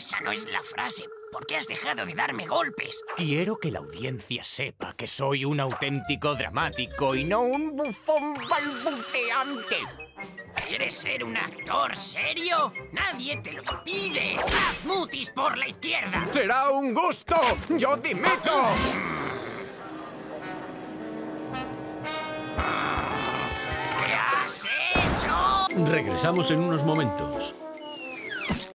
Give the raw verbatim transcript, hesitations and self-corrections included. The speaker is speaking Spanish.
Esa no es la frase. ¿Por qué has dejado de darme golpes? Quiero que la audiencia sepa que soy un auténtico dramático y no un bufón balbuceante. ¿Quieres ser un actor serio? ¡Nadie te lo impide! ¡Haz mutis por la izquierda! ¡Será un gusto! ¡Yo dimito! ¿Qué has hecho? Regresamos en unos momentos.